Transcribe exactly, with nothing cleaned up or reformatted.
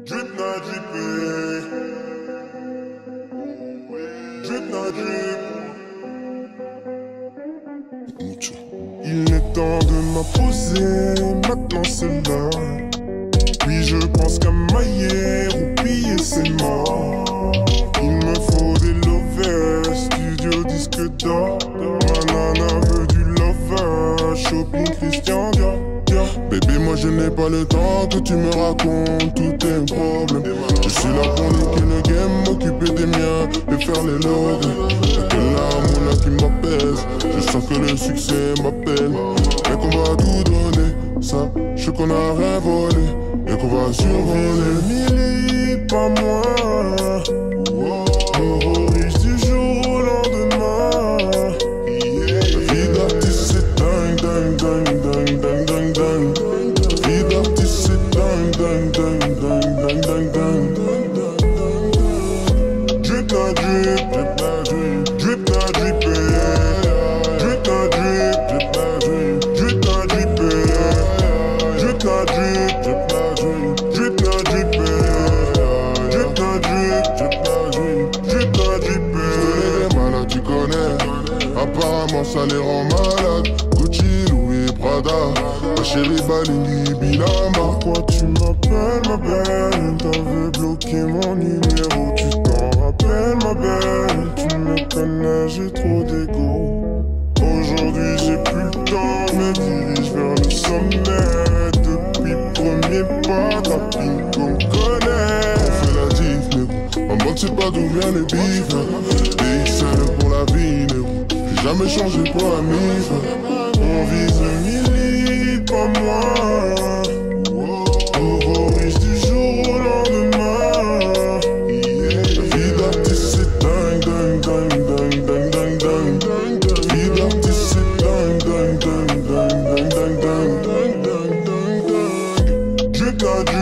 Drip not drippé. Drip not drip. Il est temps de m'imposer, maintenant c'est l'heure. Puis je pense qu'à mailler ou piller c'est mort. Il me faut des lovers, studio disque d'or. Ma nana veut du lover, shopping Christian Dior. Bébé, moi je n'ai pas le temps que tu me racontes tous tes problèmes. Je suis là pour niquer le game, m'occuper des miens et faire les lobes. Y'a que l'amour là qui m'apaise, je sens que le succès m'appelle. Et qu'on va tout donner, ça, je sais qu'on a rien volé. Et qu'on va survoler mille, pas moins. Nouveau riche du jour au lendemain. La vie d'artiste c'est dingue, dingue, dingue, dingue, dingue, dingue, dingue. La vie d'artiste c'est dingue, dingue, dingue, dingue, dingue, dingue, dingue. Drip na drip, drip na drip, drip na drippé. Drip na drip, drip na drip, drip na drippé. Drip na drip, drip na drip, drip na drippé. Drip na drip, drip na drip, drip na drippé. Les malades tu connais, apparemment ça les rend malades. Gucci, Louis, Prada, ma chérie Balini, Bilama. Pourquoi tu m'appelles ma belle? T'avais bloqué mon numéro, tu t'en rappelles ma belle? Tu me connais, j'ai trop d'ego. Aujourd'hui j'ai plus le temps, je me dirige vers le sommet. Depuis premier pas, ta pingo me connaît. On fait la diff, négro, maman tu sais pas d'où vient les bifs. D X L pour la vie, négro, j'ai jamais changé pour la mif. On vise le milli, pas moi. Nouveau riche du jour au lendemain. La vie d'artiste c'est dingue, dingue, dingue, dingue, dingue, dingue, dingue. La vie d'artiste c'est dingue, dingue, dingue, dingue, dingue, dingue, dingue, dingue, dingue, dingue. Drip na drip.